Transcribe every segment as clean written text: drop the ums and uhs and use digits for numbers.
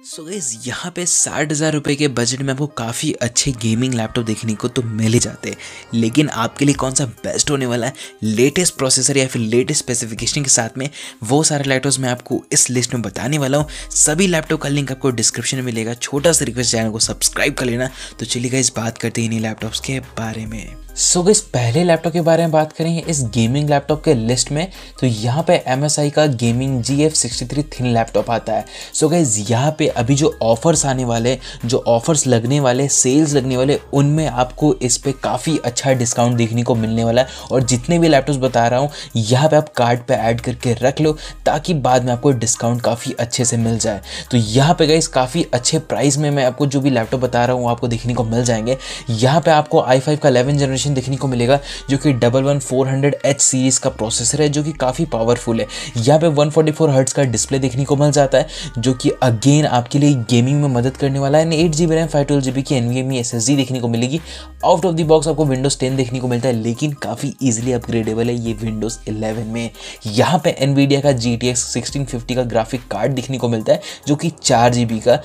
So guys यहाँ पे 60,000 रुपये के बजट में आपको काफ़ी अच्छे गेमिंग लैपटॉप देखने को तो मिल ही जाते हैं, लेकिन आपके लिए कौन सा बेस्ट होने वाला है लेटेस्ट प्रोसेसर या फिर लेटेस्ट स्पेसिफिकेशन के साथ में, वो सारे लैपटॉप्स मैं आपको इस लिस्ट में बताने वाला हूँ। सभी लैपटॉप का लिंक आपको डिस्क्रिप्शन में मिलेगा। छोटा सा रिक्वेस्ट, चैनल को सब्सक्राइब कर लेना। तो चलिए गाइस बात करते हैं इन्हीं लैपटॉप्स के बारे में। सो गाइस पहले लैपटॉप के बारे में बात करेंगे इस गेमिंग लैपटॉप के लिस्ट में, तो यहाँ पे MSI का गेमिंग GF63 थिन लैपटॉप आता है। सो गाइस यहाँ पे अभी जो ऑफर्स आने वाले, जो ऑफर्स लगने वाले, सेल्स लगने वाले, उनमें आपको इस पे काफ़ी अच्छा डिस्काउंट देखने को मिलने वाला है। और जितने भी लैपटॉप्स बता रहा हूँ यहाँ पे आप कार्ड पे ऐड करके रख लो ताकि बाद में आपको डिस्काउंट काफ़ी अच्छे से मिल जाए। तो यहाँ पे गाइस काफ़ी अच्छे प्राइस में मैं आपको जो भी लैपटॉप बता रहा हूँ आपको देखने को मिल जाएंगे। यहाँ पे आपको i5 का 11th जनरेशन देखने को मिलेगा जो कि 11400H सीरीज का प्रोसेसर है, जो कि काफ़ी पावरफुल है। यहाँ पे 144 हर्ट्ज का डिस्प्ले देखने को मिल जाता है जो कि अगेन आपके लिए गेमिंग में मदद करने वाला है। 8GB रैम 512GB की NVMe SSD देखने को मिलेगी। आउट ऑफ द बॉक्स आपको विंडोज 10 देखने को मिलता है, लेकिन काफ़ी ईजिली अपग्रेडेबल है ये विंडोज 11 में। यहाँ पे NVIDIA का GTX 1650 का ग्राफिक कार्ड देखने को मिलता है जो कि 4GB का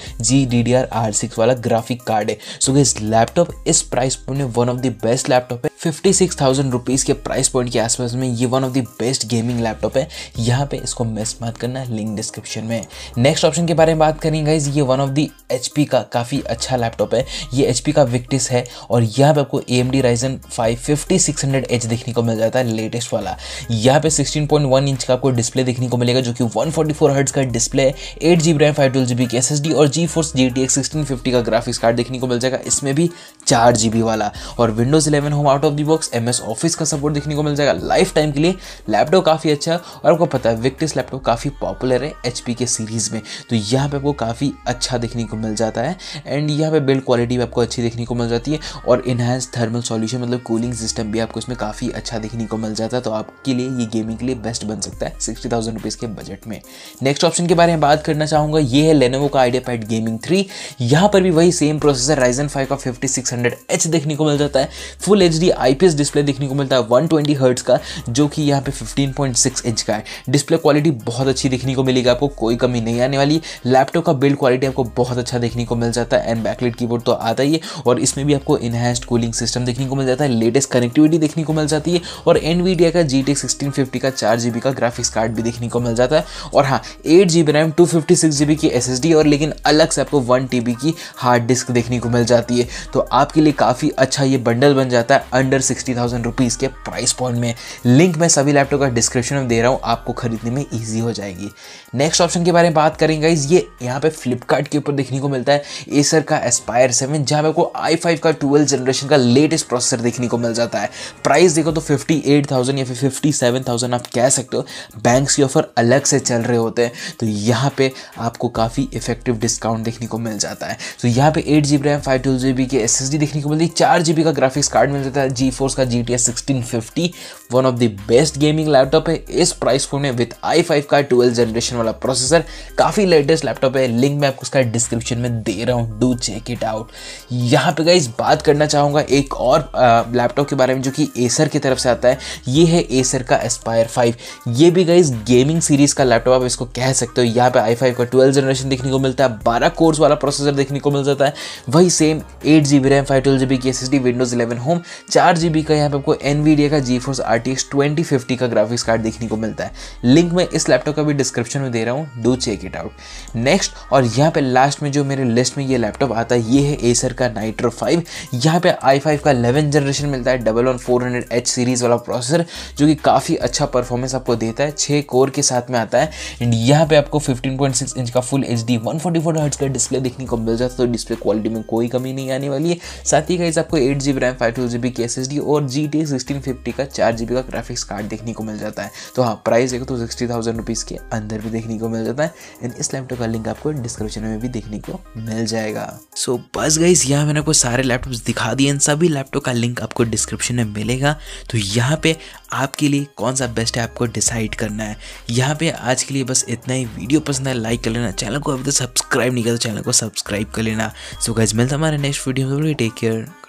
GDDR6 वाला ग्राफिक कार्ड है। सो इस लैपटॉप इस प्राइस पॉइंट में one of the best laptop है। 56,000 रुपीज़ के प्राइस पॉइंट के आसपास में ये one of the best gaming laptop है। यहाँ पे इसको मिस मत करना, लिंक डिस्क्रिप्शन में। नेक्स्ट ऑप्शन के बारे में बात करेंगे गाइस, ये वन ऑफ द HP का काफ़ी अच्छा लैपटॉप है। ये HP का Victus है और यहाँ पे आपको AMD Ryzen 5 5600H देखने को मिल जाता है, लेटेस्ट वाला। यहाँ पे 16.1 इंच का आपको डिस्प्ले देखने को मिलेगा जो कि 144 हर्ट्ज का डिस्प्ले है। 8GB रैम 512GB की SSD और GeForce GTX 1650 का ग्राफिक्स कार्ड देखने को मिल जाएगा, इसमें भी 4GB वाला। और Windows 11 home out of the box MS office का सपोर्ट देखने को मिल जाएगा लाइफ टाइम के लिए। लैपटॉप काफ़ी अच्छा है और आपको पता है Victus लैपटॉप काफ़ी पॉपुलर है HP के सीरीज़ में, तो यहाँ पे आपको काफ़ी अच्छा देखने को मिल जाता है। एंड यहाँ पे बिल्ड क्वालिटी भी आपको अच्छी देखने को मिल जाती है और इनहैंस थर्मल सॉल्यूशन मतलब कूलिंग सिस्टम भी आपको इसमें काफ़ी अच्छा देखने को मिल जाता है। तो आपके लिए ये गेमिंग के लिए बेस्ट बन सकता है 60,000 रुपीज़ के बजट में। नेक्स्ट ऑप्शन के बारे में बात करना चाहूँगा, ये है Lenovo का IdeaPad Gaming 3। यहाँ पर भी वही सेम प्रोसेसर Ryzen 5 का 5600H देखने को मिल जाता है। फुल HD IPS डिस्प्ले देखने को मिलता है 120 हर्ट्ज का, जो कि यहाँ पे 15.6 इंच का है। डिस्प्ले क्वालिटी बहुत अच्छी देखने को मिलेगी, आपको कोई कमी नहीं आने वाली। लैपटॉप का बिल्ड क्वालिटी आपको बहुत अच्छा देखने को मिल जाता है एंड बैकलाइट कीबोर्ड तो आता ही है और इसमें भी आपको इनहैंस्ड कूलिंग सिस्टम देखने को मिल जाता है, लेटेस्ट कनेक्टिविटी देखने को मिल जाती है और NVIDIA का GTX 1650 का 4GB का ग्राफिक्स कार्ड भी देखने को मिल जाता है। और हाँ, 8GB रैम 256GB की SSD और लेकिन अलग से आपको 1TB की हार्ड डिस्क देखने को मिल जाती है। तो आपके लिए काफ़ी अच्छा ये बंडल बन जाता है अंडर 60,000 रुपीज़ के प्राइस पॉइंट में। लिंक मैं सभी लैपटॉप का डिस्क्रिप्शन में दे रहा हूँ, आपको खरीदने में ईजी हो जाएगी। नेक्स्ट ऑप्शन के बारे में बात करेंगे गाइस, ये यहाँ पे फ्लिपकार्ट के ऊपर देखने को मिलता है एसर का Aspire 7, जहाँ पे आपको i5 का 12th जनरेशन का लेटेस्ट प्रोसेसर देखने को मिल जाता है। प्राइस देखो तो 58,000 या फिर 57,000 आप कह सकते हो। बैंक्स के ऑफर अलग से चल रहे होते हैं, तो यहाँ पे आपको काफ़ी इफेक्टिव डिस्काउंट देखने को मिल जाता है। तो यहाँ पे 8GB रैम 512GB की SSD देखने को मिलती है, 4GB का ग्राफिक्स कार्ड मिल जाता है, GeForce का GTX 1650 one of the best gaming laptop है इस प्राइस फोन में विद i5 का 12th जनरेशन वाला प्रोसेसर। काफ़ी लेटेस्ट लैपटॉप है, लिंक मैं आपको उसका डिस्क्रिप्शन में दे रहा हूँ, डू चेक इट आउट। यहाँ पे गाइस बात करना चाहूँगा एक और लैपटॉप के बारे में जो कि एसर की तरफ से आता है। ये है एसर का Aspire 5। ये भी गाइस गेमिंग सीरीज का लैपटॉप आप इसको कह सकते हो। यहाँ पे i5 का 12th जनरेशन देखने को मिलता है, 12 कोर्स वाला प्रोसेसर देखने को मिल जाता है, वही सेम 8GB रैम 512GB की SSD, विंडोज 11 होम, 4GB का यहाँ पे आपको NVIDIA का GeForce RTX 2050 का ग्राफिक्स कार्ड देखने को मिलता है। लिंक मैं इस लैपटॉप का भी डिस्क्रिप्शन में दे रहा हूँ, do check it out. Next और यहाँ पे लास्ट में जो मेरे लिस्ट में ये लैपटॉप आता है, ये है एसर का Nitro 5। यहाँ पे i5 का 11th जनरेशन मिलता है, 11400H सीरीज वाला प्रोसेसर जो कि काफ़ी अच्छा परफॉर्मेंस आपको देता है, 6 कोर के साथ में आता है। एंड यहाँ पे आपको 15.6 इंच का फुल HD 144 हर्ट्ज का डिस्प्ले देखने को मिल जाता है, तो डिस्प्ले क्वालिटी में कोई कमी नहीं आने वाली है। साथ ही गाइस आपको 8GB रैम 512GB की SSD और GTX 1650 का 4GB का ग्राफिक्स कार्ड देखने को मिल जाता है। तो हाँ, प्राइस देखो तो 60,000 रुपीज़ के अंदर भी देखने को मिल जाता है एंड इस लैपटॉप का लिंक आपको डिस्क्रिप्शन में भी देखने को मिल जाएगा। सो बस गाइस यहाँ मैंने आपको सारे लैपटॉप्स दिखा दिए, सभी लैपटॉप का लिंक आपको डिस्क्रिप्शन में मिलेगा। तो यहाँ पे आपके लिए कौन सा बेस्ट है आपको डिसाइड करना है। यहाँ पे आज के लिए बस इतना ही। वीडियो पसंद है लाइक कर लेना, चैनल को अभी तक सब्सक्राइब नहीं किया तो चैनल को सब्सक्राइब कर लेना। सो गाइस मिलता हमारे नेक्स्ट वीडियो में, टेक केयर।